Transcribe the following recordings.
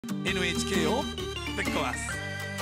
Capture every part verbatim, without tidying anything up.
エヌエイチケー をぶっ壊す。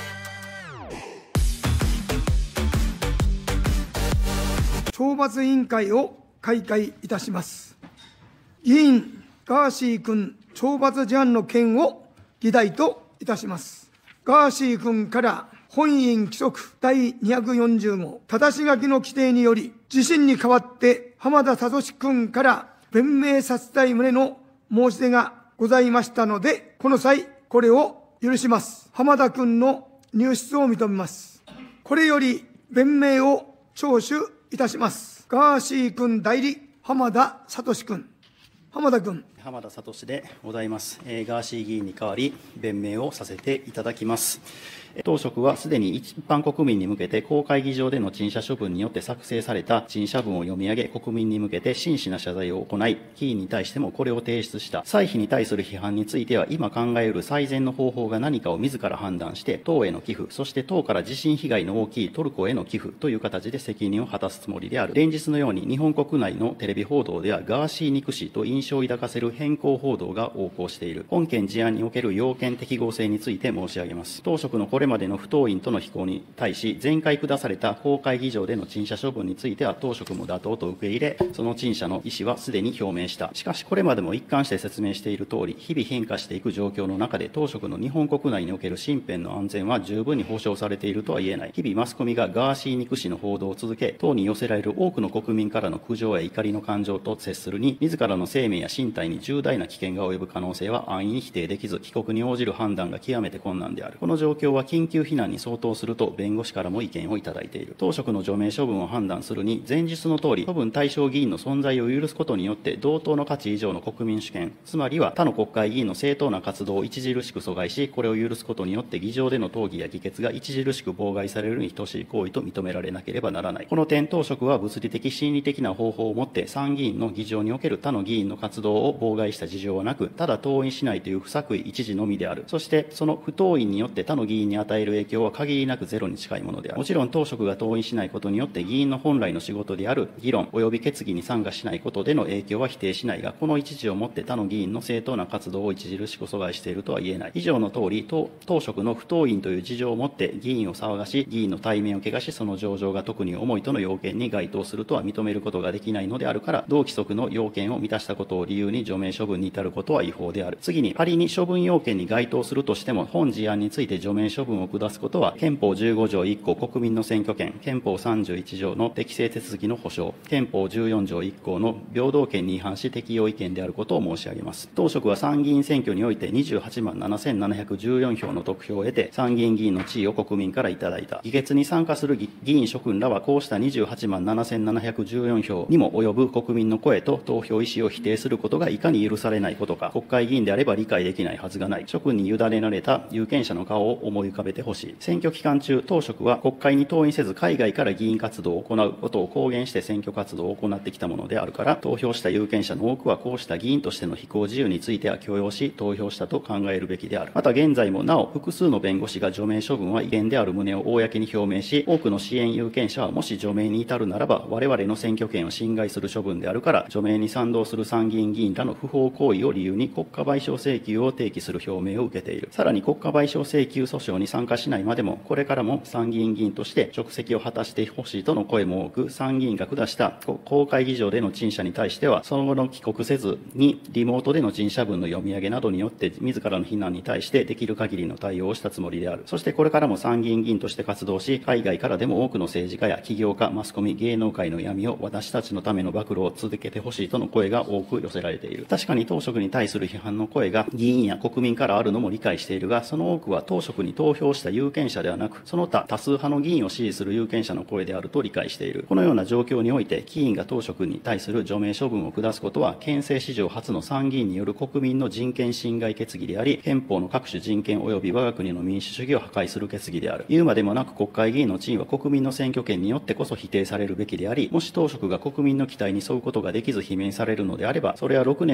懲罰委員会を開会いたします。議員ガーシー君懲罰事案の件を議題といたします。ガーシー君から本院規則第にひゃくよんじゅう号正し書きの規定により、自身に代わって浜田聡君から弁明させたい旨の申し出がございましたので、この際これを許します。浜田君の入室を認めます。これより弁明を聴取いたします。ガーシー君代理浜田聡君。浜田君。 浜田聡でございます。えー、ガーシー議員に代わり弁明をさせていただきます。当職はすでに一般国民に向けて公会議場での陳謝処分によって作成された陳謝文を読み上げ、国民に向けて真摯な謝罪を行い、議員に対してもこれを提出した。歳費に対する批判については、今考えうる最善の方法が何かを自ら判断して、党への寄付、そして党から地震被害の大きいトルコへの寄付という形で責任を果たすつもりである。連日のように日本国内のテレビ報道では、ガーシー憎しと印象を抱かせる変更報道が横行している。本件事案における要件適合性について申し上げます。当職のこれまでの不当院との非行に対し、前回下された公会議場での陳謝処分については、当職も妥当と受け入れ、その陳謝の意思はすでに表明した。しかし、これまでも一貫して説明しているとおり、日々変化していく状況の中で、当職の日本国内における身辺の安全は十分に保障されているとは言えない。日々マスコミがガーシー憎しの報道を続け、党に寄せられる多くの国民からの苦情や怒りの感情と接するに、自らの生命や身体に重大な危険が及ぶ可能性は安易に否定できず、帰国に応じる判断が極めて困難である。この状況は緊急避難に相当すると弁護士からも意見をいただいている。当職の除名処分を判断するに、前述の通り、処分対象議員の存在を許すことによって、同等の価値以上の国民主権、つまりは他の国会議員の正当な活動を著しく阻害し、これを許すことによって、議場での討議や議決が著しく妨害されるに等しい行為と認められなければならない。この点、当職は物理的、心理的な方法をもって、参議院の議場における他の議員の活動を妨害した事情はなく、ただ登院しないという不作為一時のみである。そして、その不登院によって他の議員に与える影響は限りなくゼロに近いものである。もちろん当職が登院しないことによって議員の本来の仕事である議論及び決議に参加しないことでの影響は否定しないが、この一時をもって他の議員の正当な活動を著しく阻害しているとは言えない。以上の通り、当当職の不登院という事情をもって議員を騒がし、議員の体面を汚し、その情状が特に重いとの要件に該当するとは認めることができないのであるから、同規則の要件を満たしたことを理由に除名処分に至ることは違法である。次に、仮に処分要件に該当するとしても、本事案について除名処分を下すことは、憲法じゅうご条いっ項国民の選挙権、憲法さんじゅういち条の適正手続きの保障、憲法じゅうよん条いっ項の平等権に違反し適用違憲であることを申し上げます。当職は参議院選挙においてにじゅうはちまんななせんななひゃくじゅうよん票の得票を得て、参議院議員の地位を国民からいただいた。議決に参加する議員諸君らは、こうしたにじゅうはちまんななせんななひゃくじゅうよん票にも及ぶ国民の声と投票意思を否定することがいかに許されないことか、国会議員であれば理解できないはずがない。諸君に委ねられた有権者の顔を思い浮かべてほしい。選挙期間中、当職は国会に登院せず海外から議員活動を行うことを公言して選挙活動を行ってきたものであるから、投票した有権者の多くはこうした議員としての非行自由については許容し、投票したと考えるべきである。また現在もなお複数の弁護士が除名処分は違憲である旨を公に表明し、多くの支援有権者はもし除名に至るならば我々の選挙権を侵害する処分であるから、除名に賛同する参議院議員らの不法行為を理由に国家賠償請求を提起する表明を受けている。さらに国家賠償請求訴訟に参加しないまでも、これからも参議院議員として職責を果たしてほしいとの声も多く、参議院が下した公会議場での陳謝に対しては、その後の帰国せずにリモートでの陳謝文の読み上げなどによって自らの非難に対してできる限りの対応をしたつもりである。そしてこれからも参議院議員として活動し、海外からでも多くの政治家や起業家、マスコミ、芸能界の闇を私たちのための暴露を続けてほしいとの声が多く寄せられている。確かに当職に対する批判の声が議員や国民からあるのも理解しているが、その多くは当職に投票した有権者ではなく、その他多数派の議員を支持する有権者の声であると理解している。このような状況において、議員が当職に対する除名処分を下すことは、憲政史上初の参議院による国民の人権侵害決議であり、憲法の各種人権及び我が国の民主主義を破壊する決議である。言うまでもなく、国会議員の地位は国民の選挙権によってこそ否定されるべきであり、もし当職が国民の期待に沿うことができず罷免されるのであれば、それはろくねん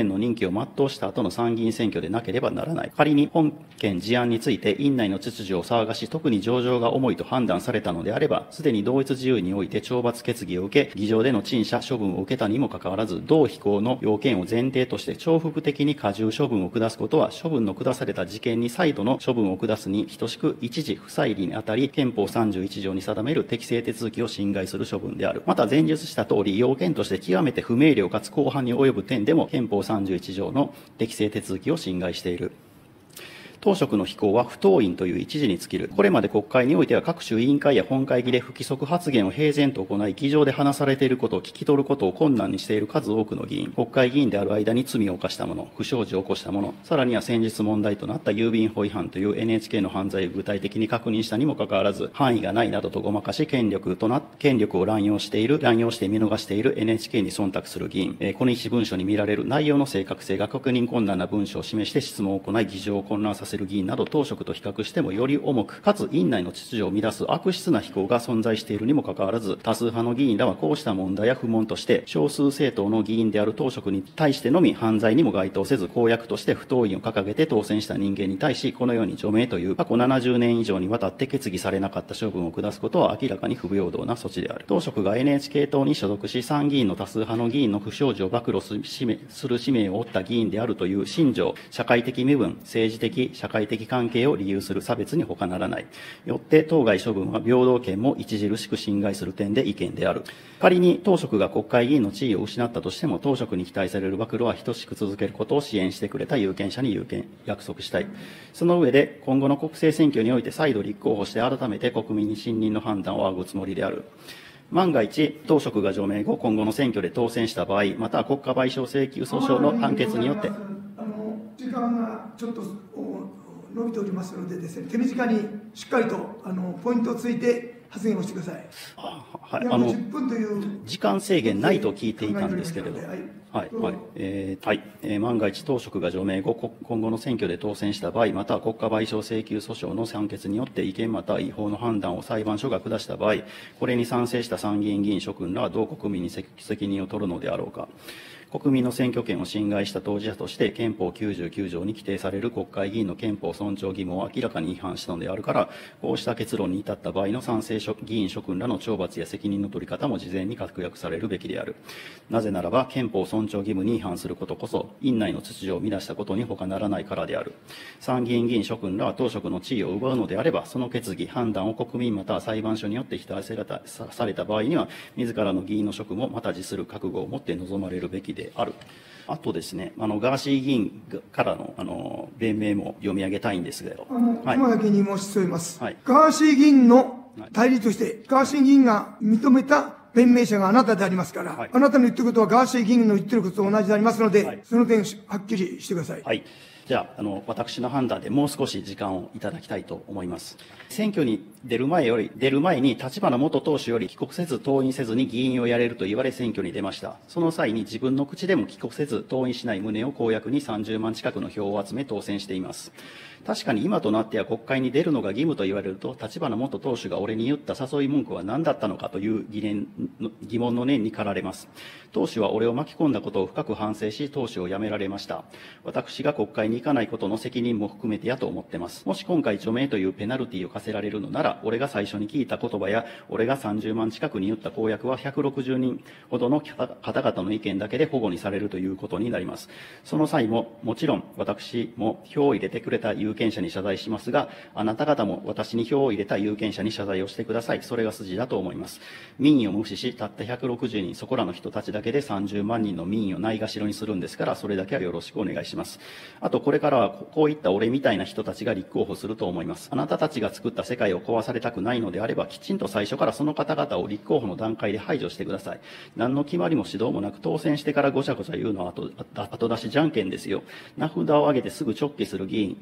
年の任期を全うした後の参議院選挙でなければならない。仮に本件事案について院内の秩序を騒がし、特に情状が重いと判断されたのであれば、すでに同一自由において懲罰決議を受け、議場での陳謝処分を受けたにもかかわらず、同非行の要件を前提として重複的に過重処分を下すことは、処分の下された事件に再度の処分を下すに等しく一時不再理にあたり、憲法さんじゅういち条に定める適正手続きを侵害する処分である。また前述した通り、要件として極めて不明瞭かつ広範に及ぶ点でも、憲法さんじゅういち条の適正手続きを侵害している。当職の非行は不当院という一時に尽きる。これまで国会においては各種委員会や本会議で不規則発言を平然と行い、議場で話されていることを聞き取ることを困難にしている数多くの議員、国会議員である間に罪を犯した者、不祥事を起こした者、さらには先日問題となった郵便法違反という エヌエイチケー の犯罪を具体的に確認したにもかかわらず、範囲がないなどとごまかし、権力とな、権力を乱用している、乱用して見逃している エヌエイチケー に忖度する議員、えー、この一文書に見られる内容の正確性が確認困難な文書を示して質問を行い、議場を混乱させる議員など、当職と比較してもより重く、かつ院内の秩序を乱す悪質な非行が存在しているにもかかわらず、多数派の議員らはこうした問題や不問として、少数政党の議員である当職に対してのみ犯罪にも該当せず、公約として不当院を掲げて当選した人間に対し、このように除名という過去ななじゅうねん以上にわたって決議されなかった処分を下すことは明らかに不平等な措置である。当職が エヌエイチケー 党に所属し、参議院の多数派の議員の不祥事を暴露する使命を負った議員であるという信条、社会的身分、政治的、社会的関係を理由する差別に他ならない。よって当該処分は平等権も著しく侵害する点で違憲である。仮に当職が国会議員の地位を失ったとしても、当職に期待される暴露は等しく続けることを支援してくれた有権者に有権約束したい。その上で、今後の国政選挙において再度立候補して改めて国民に信任の判断を仰ぐつもりである。万が一、当職が除名後、今後の選挙で当選した場合、または国家賠償請求訴訟の判決によって、 あの時間がちょっと伸びておりますのでですね、手短にしっかりとあのポイントをついて発言をしてください。 はい、あの時間制限ないと聞いていたんですけれど、はい、はい、えー、はい、えー、万が一当職が除名後、今後の選挙で当選した場合、または国家賠償請求訴訟の判決によって違憲または違法の判断を裁判所が下した場合、これに賛成した参議院議員諸君らは同国民に責任を取るのであろうか。国民の選挙権を侵害した当事者として、憲法きゅうじゅうきゅう条に規定される国会議員の憲法尊重義務を明らかに違反したのであるから、こうした結論に至った場合の賛成議員諸君らの懲罰や責任の取り方も事前に確約されるべきである。なぜならば、憲法尊重義務に違反することこそ、院内の秩序を乱したことに他ならないからである。参議院議員諸君らは当職の地位を奪うのであれば、その決議、判断を国民または裁判所によって否定されたされた場合には、自らの議員の職もまた辞する覚悟を持って臨まれるべきである。あとですね、あのガーシー議員からのあの弁明も読み上げたいんですけど、 あの、はい、熊崎に申し添えます、はい。ガーシー議員の対立として、ガーシー議員が認めた弁明者があなたでありますから、はい、あなたの言ってることはガーシー議員の言ってることと同じでありますので、はい、その点、はっきりしてください。はい、 じゃあ、あの、私の判断でもう少し時間をいただきたいと思います。選挙に出る前より、出る前に立花元党首より帰国せず登院せずに議員をやれると言われ選挙に出ました。その際に自分の口でも帰国せず登院しない旨を公約にさんじゅうまん近くの票を集め当選しています。確かに今となっては国会に出るのが義務と言われると、立花元党首が俺に言った誘い文句は何だったのかという疑念疑問の念に駆られます。党首は俺を巻き込んだことを深く反省し、党首を辞められました。私が国会に行かないことの責任も含めてやと思ってます。もし今回除名というペナルティを課せられるのなら、俺が最初に聞いた言葉や、俺がさんじゅうまん近くに言った公約はひゃくろくじゅうにんほどの方々の意見だけで保護にされるということになります。その際も、もちろん私も票を入れてくれた有権者に謝罪しますが、あなた方も私に票を入れた有権者に謝罪をしてください。それが筋だと思います。民意を無視し、たったひゃくろくじゅうにん、そこらの人たちだけでさんじゅうまんにんの民意をないがしろにするんですから、それだけはよろしくお願いします。あと、これからはこういった俺みたいな人たちが立候補すると思います。あなたたちが作った世界を壊されたくないのであれば、きちんと最初からその方々を立候補の段階で排除してください。何の決まりも指導もなく、当選してからごちゃごちゃ言うのは後後出しじゃんけんですよ。名札を上げてすぐ直帰する議員、居眠り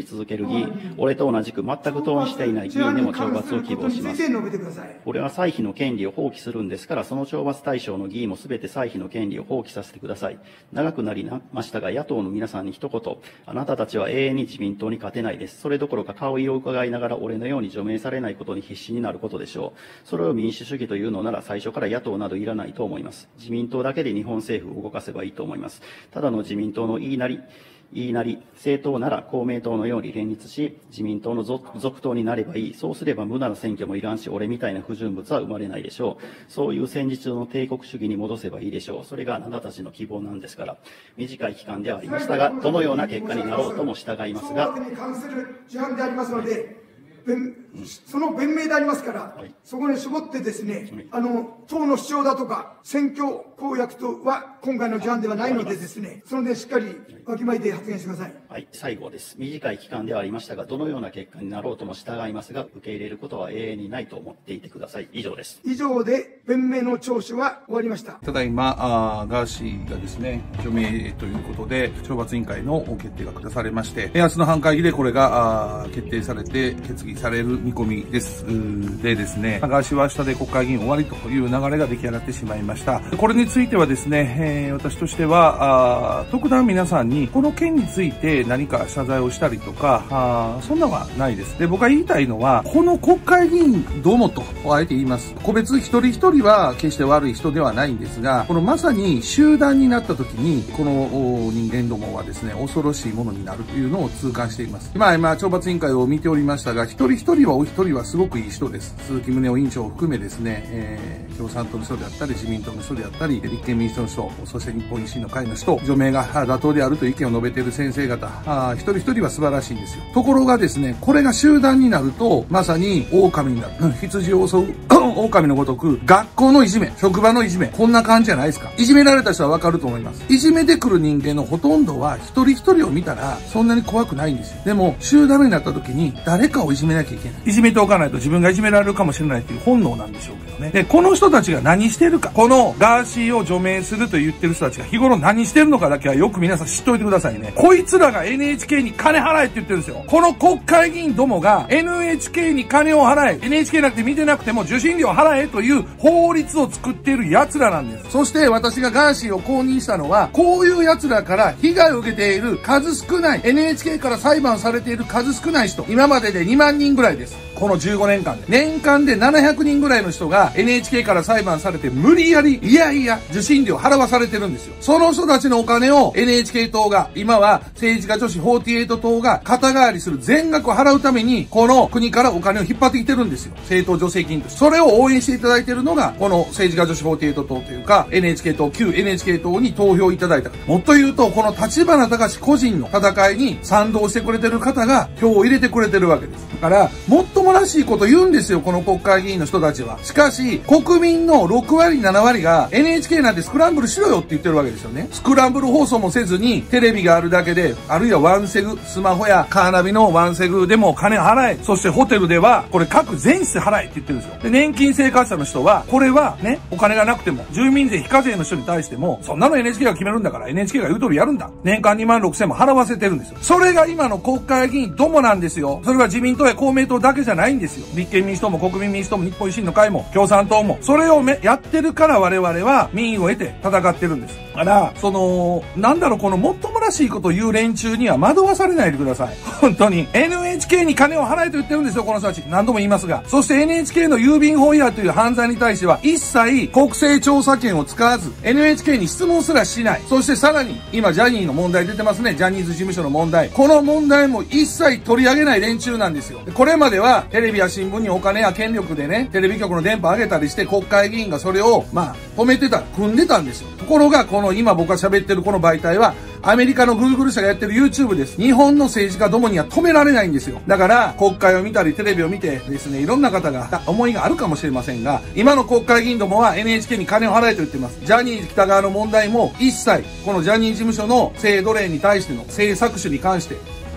続ける議員、俺と同じく全く登院していない議員でも懲罰を希望します。これは歳費の権利を放棄するんですから、その懲罰対象の議員もすべて歳費の権利を放棄させてください。長くなりましたが、野党の皆さんに一言、あなたたちは永遠に自民党に勝てないです。それどころか顔色を伺いながら俺のように除名されないことに必死になることでしょう。それを民主主義というのなら最初から野党などいらないと思います。自民党だけで日本政府を動かせばいいと思います。ただの自民党の言いなり、言いなり、政党なら公明党のように連立し、自民党の続党になればいい。そうすれば無駄な選挙もいらんし、俺みたいな不純物は生まれないでしょう。そういう戦時中の帝国主義に戻せばいいでしょう。それがあなたたちの希望なんですから。短い期間ではありましたが、どのような結果になろうとも従いますが、 に関する事案でありますので、その弁明でありますから、はい、そこに絞ってですね、はい、あの党の主張だとか選挙公約とは今回の事案ではないのでですね、その点しっかりわきまえて発言してください。 はい、最後です。短い期間ではありましたが、どのような結果になろうとも従いますが、受け入れることは永遠にないと思っていてください。以上です。 以上で弁明の聴取は終わりました。 ただいまあガーシーがですね除名ということで懲罰委員会の決定が下されまして、明日の本会議でこれが決定されて決議される見込みです。でですね、ガーシーは明日で国会議員終わりという流れが出来上がってしまいました。これについてはですね、えー、私としては特段皆さんにこの件について何か謝罪をしたりとかあそんなのはないです。で、僕が言いたいのはこの国会議員どうもとあえて言います。個別一人一人は決して悪い人ではないんですが、このまさに集団になった時にこの人間どもはですね恐ろしいものになるというのを痛感しています。今今懲罰委員会を見ておりましたが、一人一人はお一人はすごくいい人です。鈴木宗男委員長を含めですね、えー、共産党の人であったり自民党の人であったり立憲民主党の人、そして日本維新の会の人、除名が妥当であるという意見を述べている先生方、あ一人一人は素晴らしいんですよ。ところがですね、これが集団になるとまさに狼になる、うん、羊を襲う狼のごとく、学校のいじめ、職場のいじめ、こんな感じじゃないですか。いじめられた人はわかると思います。いじめてくる人間のほとんどは一人一人を見たらそんなに怖くないんですよ。でも集団になった時に誰かをいじめなきゃいけない、いじめておかないと自分がいじめられるかもしれないという本能なんでしょうけどね。で、この人たちが何してるか、このガーシーを除名すると言ってる人たちが日頃何してるのかだけはよく皆さん知っておいてくださいね。こいつらが エヌエイチケー に金払えって言ってるんですよ。この国会議員どもが エヌエイチケー に金を払え、 エヌエイチケー なくて見てなくても受信料払えという法律を作っている奴らなんです。そして私がガーシーを公認したのは、こういう奴らから被害を受けている数少ない エヌエイチケー から裁判されている数少ない人、今まででにまんにんぐらいです。このじゅうごねんかんで年間でななひゃくにんぐらいの人が エヌエイチケー から裁判されて無理やりいやいや受信料払わされてるんですよ。その人たちのお金を エヌエイチケー 党が、今は政治家女子よんじゅうはち党が肩代わりする全額払うためにこの国からお金を引っ張ってきてるんですよ。政党助成金としてそれを応援していただいているのがこの政治家女子よんじゅうはち党というか エヌエイチケー 党、旧 エヌエイチケー 党に投票いただいた。もっと言うとこの立花隆個人の戦いに賛同してくれてる方が票を入れてくれてるわけです。だからもっともらしいこと言うんですよ、この国会議員の人たちは。しかし国民のろくわりななわりが エヌエイチケー なんてスクランブルしろよって言ってるわけですよね。スクランブル放送もせずにテレビがあるだけで、あるいはワンセグ、スマホやカーナビのワンセグでも金払え、そしてホテルではこれ各全室払えって言ってるんですよ。で、年金生活者の人はこれはね、お金がなくても住民税非課税の人に対してもそんなの エヌエイチケー が決めるんだから エヌエイチケー が言う通りやるんだ、年間にまんろくせんも払わせてるんですよ。それが今の国会議員どもなんですよ。それは自民党や公明党だけじゃないんですよ。立憲民主党も国民民主党も日本維新の会も共産党もそれをめやってるから我々は民意を得て戦ってるんです。だからそのなんだろう、このもっともらしいことを言う連中には惑わされないでください。本当に エヌエイチケー に金を払えと言ってるんですよ、この人たち。何度も言いますが。そして エヌエイチケー の郵便法違反という犯罪に対しては一切国政調査権を使わず エヌエイチケー に質問すらしない。そしてさらに今ジャニーの問題出てますね。ジャニーズ事務所の問題、この問題も一切取り上げない連中なんですよ。これまではテレビや新聞にお金や権力でね、テレビ局の電波上げたりして国会議員がそれをまあ止めてた、組んでたんですよ。ところがこの今僕が喋ってるこの媒体はアメリカのグーグル社がやってる YouTube です。日本の政治家どもには止められないんですよ。だから国会を見たりテレビを見てですね、いろんな方が思いがあるかもしれませんが、今の国会議員どもは エヌエイチケー に金を払えと言ってます。ジャニーズ北側の問題も一切このジャニーズ事務所の性奴隷に対しての性搾取に関して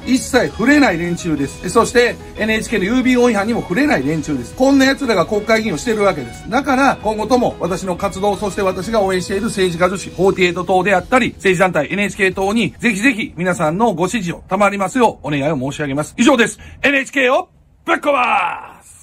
一切触れない連中です。そして エヌエイチケー の郵便法違反にも触れない連中です。こんな奴らが国会議員をしているわけです。だから今後とも私の活動、そして私が応援している政治家女子よんじゅうはち党であったり、政治団体 エヌエイチケー 党にぜひぜひ皆さんのご支持を賜りますようお願いを申し上げます。以上です。エヌエイチケー をぶっ壊す。